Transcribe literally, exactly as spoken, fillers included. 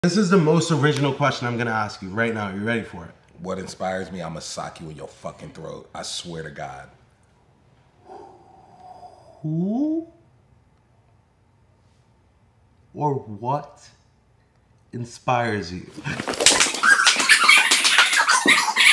This is the most original question I'm gonna ask you right now. Are you ready for it? What inspires me, I'm gonna sock you in your fucking throat. I swear to God. Who or what inspires you?